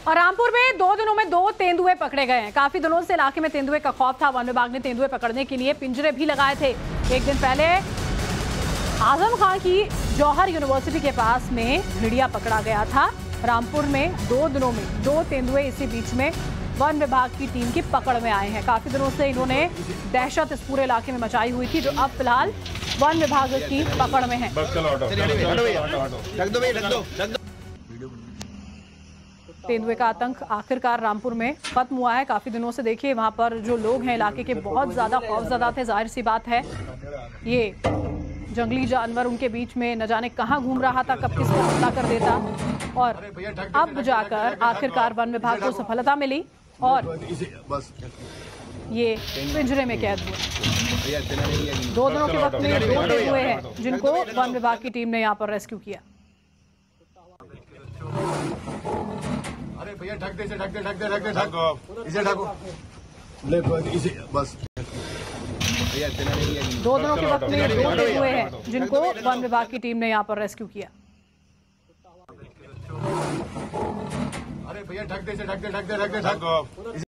और रामपुर में 2 दिनों में 2 तेंदुए पकड़े गए हैं। काफी दिनों से इलाके में तेंदुए का खौफ था। वन विभाग ने तेंदुए पकड़ने के लिए पिंजरे भी लगाए थे। एक दिन पहले आजम खां की जौहर यूनिवर्सिटी के पास में भेड़िया पकड़ा गया था। रामपुर में 2 दिनों में 2 तेंदुए इसी बीच में वन विभाग की टीम की पकड़ में आए हैं। काफी दिनों से इन्होंने दहशत इस पूरे इलाके में मचाई हुई थी, जो अब फिलहाल वन विभाग की पकड़ में है। तेंदुए का आतंक आखिरकार रामपुर में खत्म हुआ है। काफी दिनों से देखिए वहां पर जो लोग हैं इलाके के बहुत ज्यादा खौफजदा थे। जाहिर सी बात है ये जंगली जानवर उनके बीच में न जाने कहां घूम रहा था, कब किसको हमला कर देता, और अब जाकर आखिरकार वन विभाग को सफलता मिली और ये पिंजरे में कैद हुए। 2 दिनों के वक्त में 2 तेंदुए हैं जिनको वन विभाग की टीम ने यहाँ पर रेस्क्यू किया। अरे भैया ढक दे, इसे ढको ले इसे बस। 2 दिनों के वक्त में 2 तेंदुए हैं जिनको वन विभाग की टीम ने यहाँ पर रेस्क्यू किया। अरे भैया ढक दे,